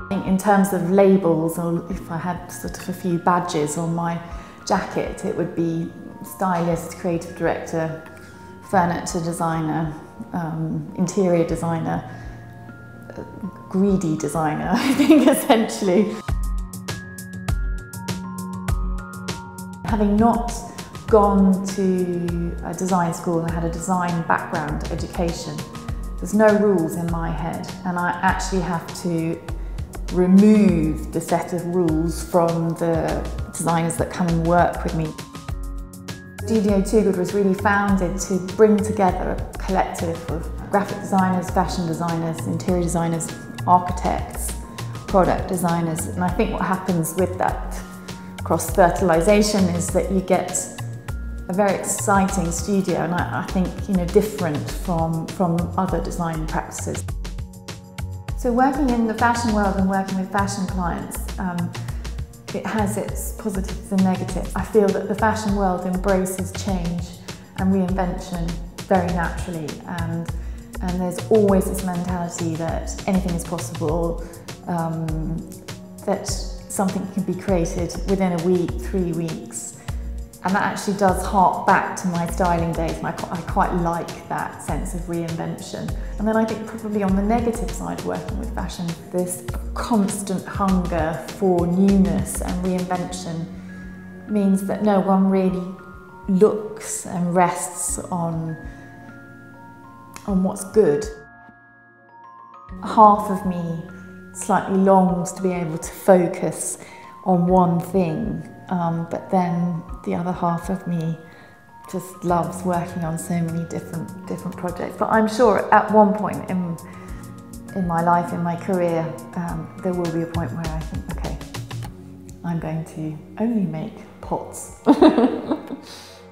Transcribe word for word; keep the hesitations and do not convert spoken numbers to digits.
In terms of labels, or if I had sort of a few badges on my jacket, it would be stylist, creative director, furniture designer, um, interior designer, greedy designer, I think, essentially. Having not gone to a design school and had a design background education, there's no rules in my head, and I actually have to remove the set of rules from the designers that come and work with me. Faye Toogood was really founded to bring together a collective of graphic designers, fashion designers, interior designers, architects, product designers, and I think what happens with that cross-fertilisation is that you get a very exciting studio, and I, I think, you know, different from, from other design practices. So working in the fashion world and working with fashion clients, um, it has its positives and negatives. I feel that the fashion world embraces change and reinvention very naturally, and, and there's always this mentality that anything is possible, um, that something can be created within a week, three weeks. And that actually does hark back to my styling days, and I, I quite like that sense of reinvention. And then I think probably on the negative side of working with fashion, this constant hunger for newness and reinvention means that no one really looks and rests on, on what's good. Half of me slightly longs to be able to focus on one thing, um, but then the other half of me just loves working on so many different different projects. But I'm sure at one point in in my life, in my career, um, there will be a point where I think, okay, I'm going to only make pots.